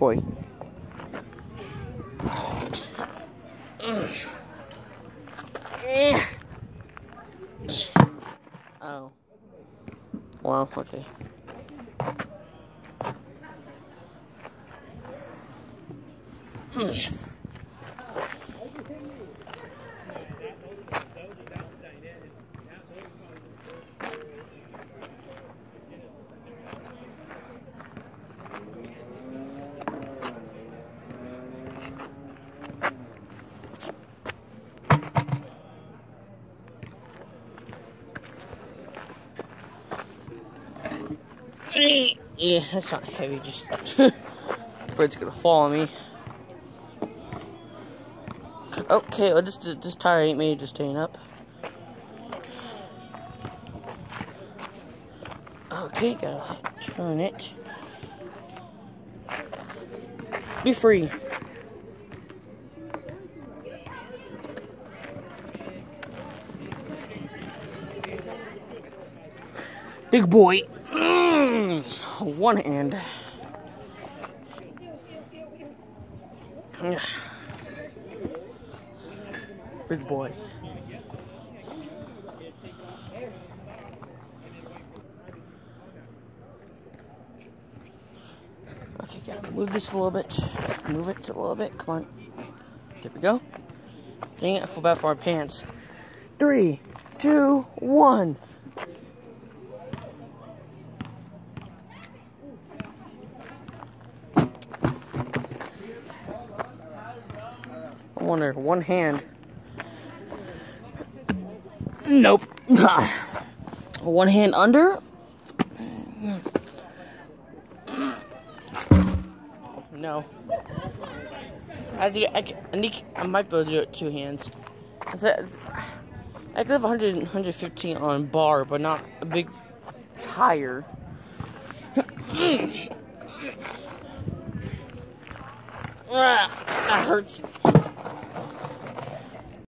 boy. Oh. Wow, okay. Yeah, that's not heavy, just afraid it's gonna fall on me. Okay, well, this tire ain't made to staying up. Okay, gotta turn it. Be free. Big boy. One hand. Big boy. Okay, gotta move this a little bit. Move it a little bit. Come on. There we go. Dang it, I feel bad for our pants. 3, 2, 1. I wonder, one hand. Nope. One hand under. No. I might be able to do it with 2 hands. I could have 115 on bar, but not a big tire. That hurts.